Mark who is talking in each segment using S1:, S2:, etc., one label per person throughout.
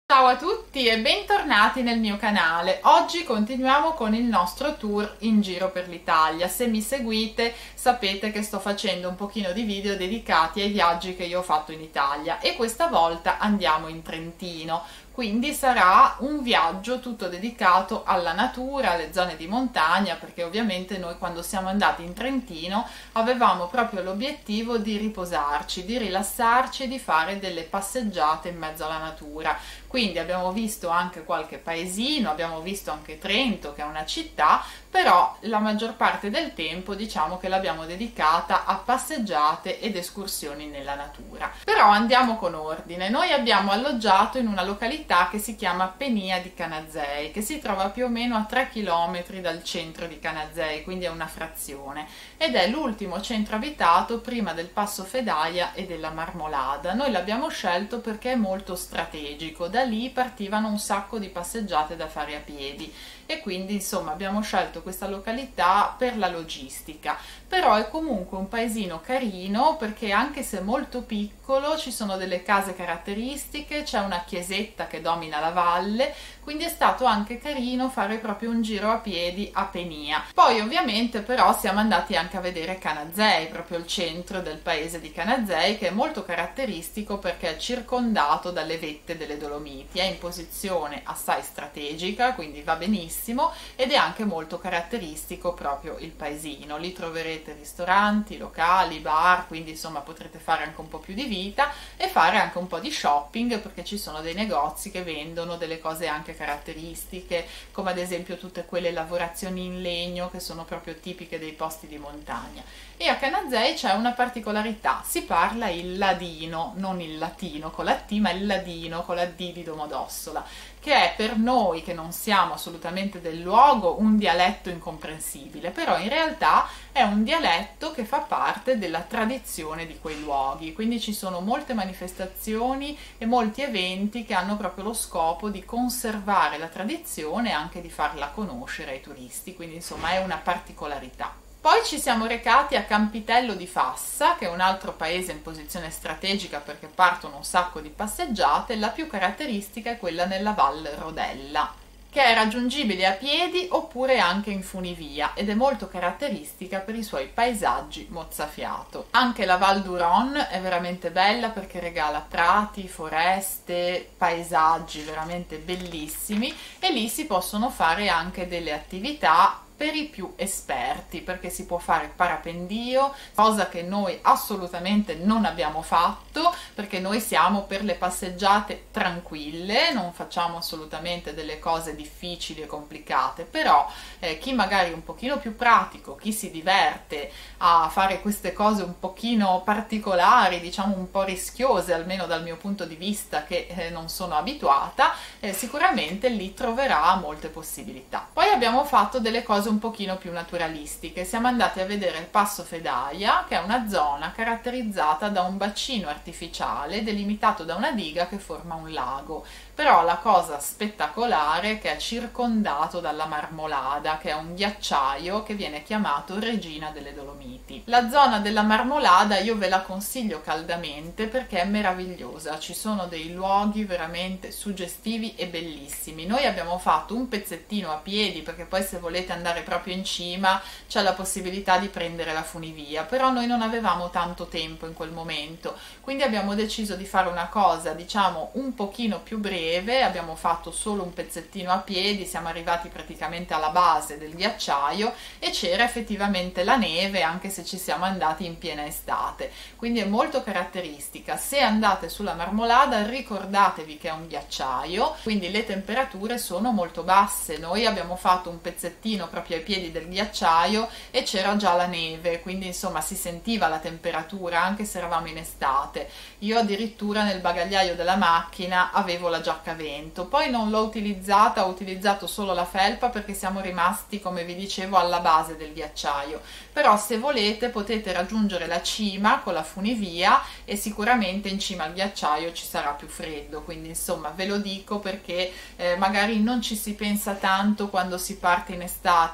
S1: Ciao a tutti e bentornati nel mio canale. Oggi continuiamo con il nostro tour in giro per l'Italia. Se mi seguite sapete che sto facendo un pochino di video dedicati ai viaggi che io ho fatto in Italia e questa volta andiamo in Trentino. Quindi sarà un viaggio tutto dedicato alla natura, alle zone di montagna, perché ovviamente noi quando siamo andati in Trentino avevamo proprio l'obiettivo di riposarci, di rilassarci e di fare delle passeggiate in mezzo alla natura. Quindi abbiamo visto anche qualche paesino, abbiamo visto anche Trento, che è una città, però la maggior parte del tempo diciamo che l'abbiamo dedicata a passeggiate ed escursioni nella natura. Però andiamo con ordine. Noi abbiamo alloggiato in una località che si chiama Penia di Canazei, che si trova più o meno a 3 km dal centro di Canazei, quindi è una frazione, ed è l'ultimo centro abitato prima del Passo Fedaia e della Marmolada. Noi l'abbiamo scelto perché è molto strategico, da lì partivano un sacco di passeggiate da fare a piedi e quindi insomma abbiamo scelto questa località per la logistica. Però è comunque un paesino carino perché anche se molto piccolo ci sono delle case caratteristiche, c'è una chiesetta che domina la valle, quindi è stato anche carino fare proprio un giro a piedi a Penia. Poi ovviamente però siamo andati anche a vedere Canazei, proprio il centro del paese di Canazei, che è molto caratteristico perché è circondato dalle vette delle Dolomiti, è in posizione assai strategica, quindi va benissimo, ed è anche molto caratteristico proprio il paesino. Lì troverete ristoranti, locali, bar, quindi insomma potrete fare anche un po' più di vita e fare anche un po' di shopping, perché ci sono dei negozi che vendono delle cose anche caratteristiche, come ad esempio tutte quelle lavorazioni in legno che sono proprio tipiche dei posti di montagna. E a Canazei c'è una particolarità: si parla il ladino, non il latino con la T, ma il ladino con la D di Domodossola, che è per noi che non siamo assolutamente del luogo un dialetto incomprensibile, però in realtà è un dialetto che fa parte della tradizione di quei luoghi, quindi ci sono molte manifestazioni e molti eventi che hanno proprio lo scopo di conservare la tradizione e anche di farla conoscere ai turisti, quindi insomma è una particolarità. Poi ci siamo recati a Campitello di Fassa, che è un altro paese in posizione strategica perché partono un sacco di passeggiate. La più caratteristica è quella nella Val Rodella, che è raggiungibile a piedi oppure anche in funivia ed è molto caratteristica per i suoi paesaggi mozzafiato. Anche la Val d'Uron è veramente bella perché regala prati, foreste, paesaggi veramente bellissimi, e lì si possono fare anche delle attività per i più esperti, perché si può fare parapendio, cosa che noi assolutamente non abbiamo fatto, perché noi siamo per le passeggiate tranquille, non facciamo assolutamente delle cose difficili e complicate. Però chi magari è un pochino più pratico, chi si diverte a fare queste cose un pochino particolari, diciamo un po' rischiose, almeno dal mio punto di vista che non sono abituata, sicuramente lì troverà molte possibilità. Poi abbiamo fatto delle cose un pochino più naturalistiche. Siamo andati a vedere il Passo Fedaia, che è una zona caratterizzata da un bacino artificiale delimitato da una diga che forma un lago. Però la cosa spettacolare è che è circondato dalla Marmolada, che è un ghiacciaio che viene chiamato Regina delle Dolomiti. La zona della Marmolada io ve la consiglio caldamente perché è meravigliosa, ci sono dei luoghi veramente suggestivi e bellissimi. Noi abbiamo fatto un pezzettino a piedi perché poi se volete andare proprio in cima c'è la possibilità di prendere la funivia, però noi non avevamo tanto tempo in quel momento, quindi abbiamo deciso di fare una cosa diciamo un pochino più breve. Abbiamo fatto solo un pezzettino a piedi, siamo arrivati praticamente alla base del ghiacciaio e c'era effettivamente la neve, anche se ci siamo andati in piena estate, quindi è molto caratteristica. Se andate sulla Marmolada ricordatevi che è un ghiacciaio, quindi le temperature sono molto basse. Noi abbiamo fatto un pezzettino proprio ai piedi del ghiacciaio e c'era già la neve, quindi insomma si sentiva la temperatura anche se eravamo in estate. Io addirittura nel bagagliaio della macchina avevo la giacca a vento, poi non l'ho utilizzata, ho utilizzato solo la felpa perché siamo rimasti, come vi dicevo, alla base del ghiacciaio. Però se volete potete raggiungere la cima con la funivia e sicuramente in cima al ghiacciaio ci sarà più freddo, quindi insomma ve lo dico perché magari non ci si pensa tanto quando si parte in estate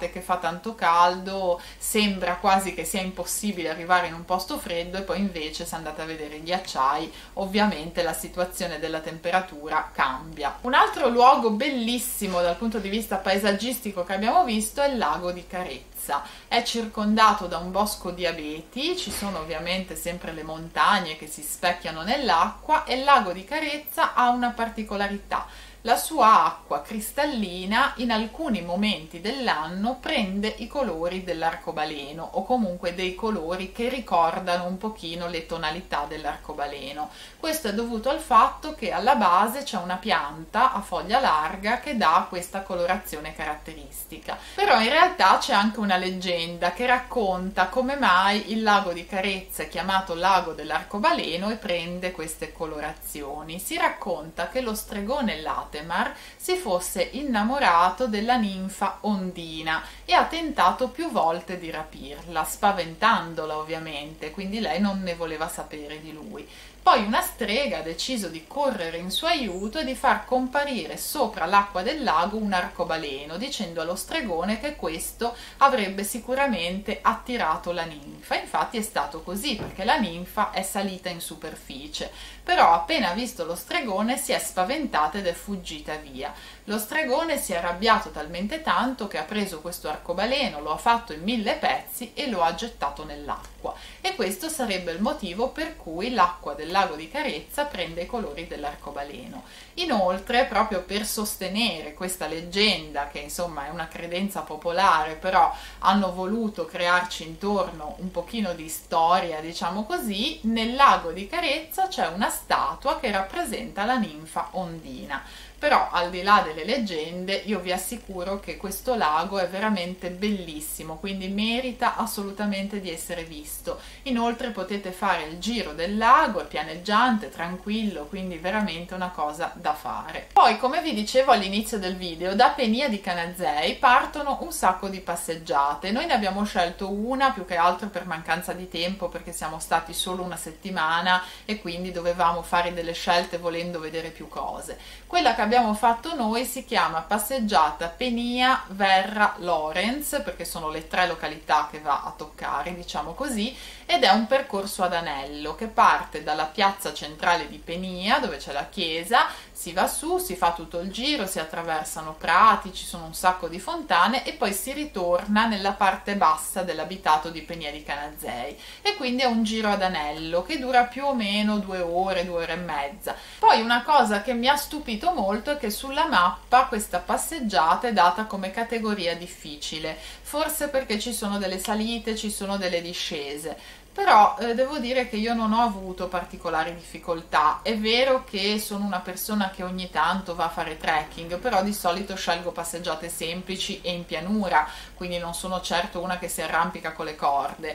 S1: d'estate che fa tanto caldo, sembra quasi che sia impossibile arrivare in un posto freddo, e poi invece se andate a vedere i ghiacciai ovviamente la situazione della temperatura cambia. Un altro luogo bellissimo dal punto di vista paesaggistico che abbiamo visto è il lago di Carezza. È circondato da un bosco di abeti, ci sono ovviamente sempre le montagne che si specchiano nell'acqua, e il lago di Carezza ha una particolarità. La sua acqua cristallina in alcuni momenti dell'anno prende i colori dell'arcobaleno, o comunque dei colori che ricordano un pochino le tonalità dell'arcobaleno. Questo è dovuto al fatto che alla base c'è una pianta a foglia larga che dà questa colorazione caratteristica. Però in realtà c'è anche una leggenda che racconta come mai il lago di Carezza è chiamato lago dell'arcobaleno e prende queste colorazioni. Si racconta che lo stregone Latemar si fosse innamorato della ninfa Ondina e ha tentato più volte di rapirla, spaventandola ovviamente, quindi lei non ne voleva sapere di lui. Poi una strega ha deciso di correre in suo aiuto e di far comparire sopra l'acqua del lago un arcobaleno, dicendo allo stregone che questo avrebbe sicuramente attirato la ninfa. Infatti è stato così, perché la ninfa è salita in superficie, però appena visto lo stregone si è spaventata ed è fuggita via. Lo stregone si è arrabbiato talmente tanto che ha preso questo arcobaleno, lo ha fatto in 1000 pezzi e lo ha gettato nell'acqua, e questo sarebbe il motivo per cui l'acqua del lago di Carezza prende i colori dell'arcobaleno. Inoltre, proprio per sostenere questa leggenda, che insomma è una credenza popolare, però hanno voluto crearci intorno un pochino di storia, diciamo così, nel lago di Carezza c'è una statua che rappresenta la ninfa Ondina. Però al di là delle leggende io vi assicuro che questo lago è veramente bellissimo, quindi merita assolutamente di essere visto. Inoltre potete fare il giro del lago, è pianeggiante, tranquillo, quindi veramente una cosa da fare. Poi, come vi dicevo all'inizio del video, da Penia di Canazei partono un sacco di passeggiate. Noi ne abbiamo scelto una più che altro per mancanza di tempo, perché siamo stati solo una settimana e quindi dovevamo fare delle scelte volendo vedere più cose. Quella che abbiamo fatto noi si chiama passeggiata Penia Verra Lorenz, perché sono le 3 località che va a toccare, diciamo così, ed è un percorso ad anello che parte dalla piazza centrale di Penia, dove c'è la chiesa, si va su, si fa tutto il giro, si attraversano prati, ci sono un sacco di fontane e poi si ritorna nella parte bassa dell'abitato di Penia di Canazei, e quindi è un giro ad anello che dura più o meno 2 ore, 2 ore e mezza. Poi una cosa che mi ha stupito molto è che sulla mappa questa passeggiata è data come categoria difficile, forse perché ci sono delle salite, ci sono delle discese. Però devo dire che io non ho avuto particolari difficoltà. È vero che sono una persona che ogni tanto va a fare trekking, però di solito scelgo passeggiate semplici e in pianura, quindi non sono certo una che si arrampica con le corde.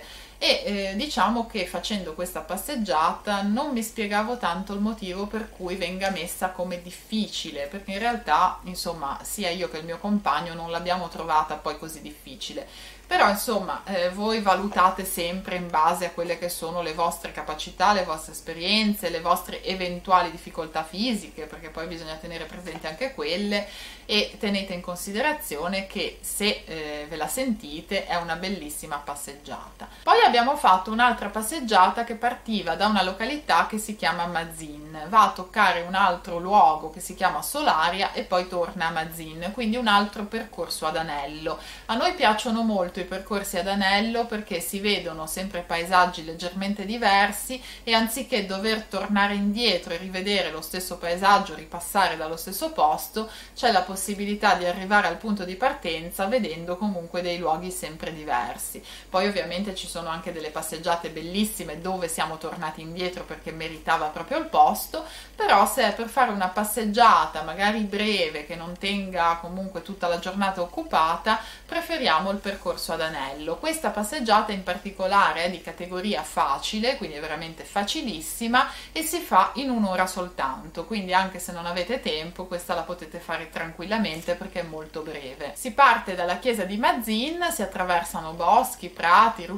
S1: E diciamo che facendo questa passeggiata non mi spiegavo tanto il motivo per cui venga messa come difficile, perché in realtà, insomma, sia io che il mio compagno non l'abbiamo trovata poi così difficile. Però insomma voi valutate sempre in base a quelle che sono le vostre capacità, le vostre esperienze, le vostre eventuali difficoltà fisiche, perché poi bisogna tenere presente anche quelle, e tenete in considerazione che se ve la sentite è una bellissima passeggiata. Poi abbiamo fatto un'altra passeggiata che partiva da una località che si chiama Mazin, va a toccare un altro luogo che si chiama Solaria e poi torna a Mazin, quindi un altro percorso ad anello. A noi piacciono molto i percorsi ad anello perché si vedono sempre paesaggi leggermente diversi, e anziché dover tornare indietro e rivedere lo stesso paesaggio, ripassare dallo stesso posto, c'è la possibilità di arrivare al punto di partenza vedendo comunque dei luoghi sempre diversi. Poi ovviamente ci sono anche delle passeggiate bellissime dove siamo tornati indietro perché meritava proprio il posto, però se è per fare una passeggiata magari breve che non tenga comunque tutta la giornata occupata, preferiamo il percorso ad anello. Questa passeggiata in particolare è di categoria facile, quindi è veramente facilissima e si fa in un'ora soltanto, quindi anche se non avete tempo questa la potete fare tranquillamente perché è molto breve. Si parte dalla chiesa di Mazin, si attraversano boschi, prati, ruscelli,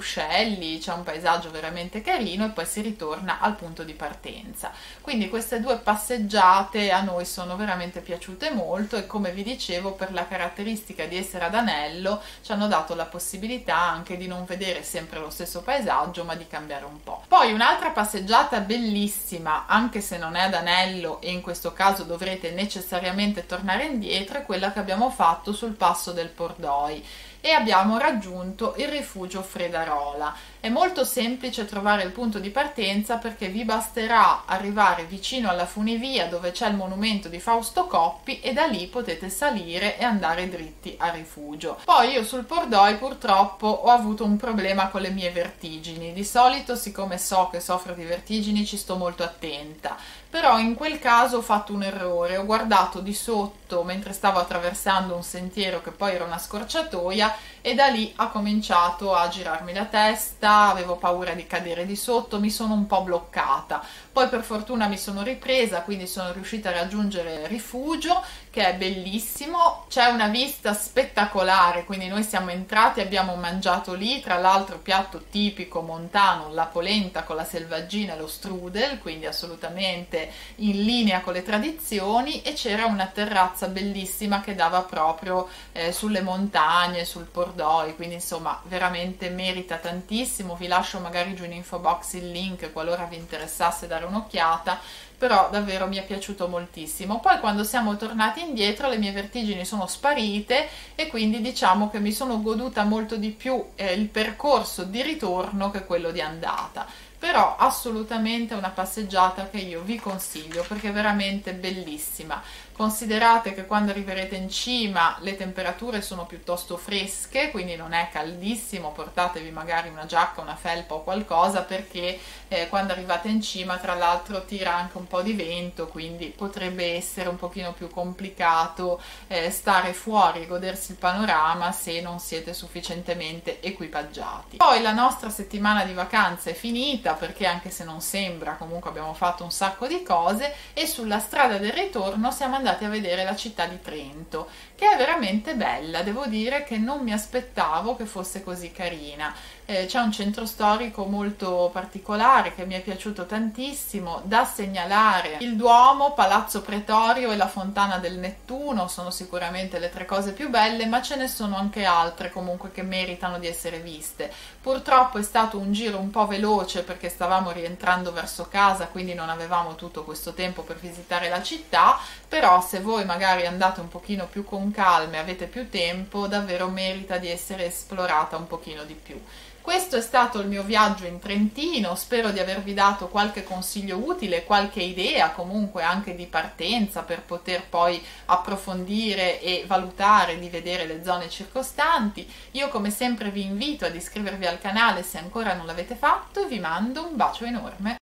S1: belli, c'è un paesaggio veramente carino e poi si ritorna al punto di partenza. Quindi queste due passeggiate a noi sono veramente piaciute molto e, come vi dicevo, per la caratteristica di essere ad anello ci hanno dato la possibilità anche di non vedere sempre lo stesso paesaggio, ma di cambiare un po'. Poi un'altra passeggiata bellissima, anche se non è ad anello e in questo caso dovrete necessariamente tornare indietro, è quella che abbiamo fatto sul passo del Pordoi e abbiamo raggiunto il rifugio Fredarola. È molto semplice trovare il punto di partenza, perché vi basterà arrivare vicino alla funivia dove c'è il monumento di Fausto Coppi e da lì potete salire e andare dritti al rifugio. Poi io sul Pordoi purtroppo ho avuto un problema con le mie vertigini. Di solito, siccome so che soffro di vertigini, ci sto molto attenta, però in quel caso ho fatto un errore, ho guardato di sotto mentre stavo attraversando un sentiero che poi era una scorciatoia e da lì ha cominciato a girarmi la testa, avevo paura di cadere di sotto, mi sono un po' bloccata. Poi per fortuna mi sono ripresa, quindi sono riuscita a raggiungere il rifugio, che è bellissimo, c'è una vista spettacolare, quindi noi siamo entrati, abbiamo mangiato lì, tra l'altro piatto tipico montano, la polenta con la selvaggina e lo strudel, quindi assolutamente in linea con le tradizioni, e c'era una terrazza bellissima che dava proprio sulle montagne, sul Pordoi, quindi insomma veramente merita tantissimo. Vi lascio magari giù in info box il link qualora vi interessasse dare un'occhiata, però davvero mi è piaciuto moltissimo. Poi quando siamo tornati indietro le mie vertigini sono sparite e quindi diciamo che mi sono goduta molto di più il percorso di ritorno che quello di andata. Però assolutamente una passeggiata che io vi consiglio perché è veramente bellissima. Considerate che quando arriverete in cima le temperature sono piuttosto fresche, quindi non è caldissimo, portatevi magari una giacca, una felpa o qualcosa, perché quando arrivate in cima tra l'altro tira anche un po' di vento, quindi potrebbe essere un pochino più complicato stare fuori e godersi il panorama se non siete sufficientemente equipaggiati. Poi la nostra settimana di vacanze è finita, perché anche se non sembra, comunque abbiamo fatto un sacco di cose e sulla strada del ritorno siamo andati a vedere la città di Trento, che è veramente bella. Devo dire che non mi aspettavo che fosse così carina. C'è un centro storico molto particolare che mi è piaciuto tantissimo. Da segnalare il Duomo, Palazzo Pretorio e la Fontana del Nettuno sono sicuramente le tre cose più belle, ma ce ne sono anche altre comunque che meritano di essere viste. Purtroppo è stato un giro un po' veloce perché stavamo rientrando verso casa, quindi non avevamo tutto questo tempo per visitare la città, però se voi magari andate un pochino più con calma e avete più tempo, davvero merita di essere esplorata un pochino di più. Questo è stato il mio viaggio in Trentino, spero di avervi dato qualche consiglio utile, qualche idea comunque anche di partenza per poter poi approfondire e valutare di vedere le zone circostanti. Io come sempre vi invito ad iscrivervi al canale se ancora non l'avete fatto e vi mando un bacio enorme.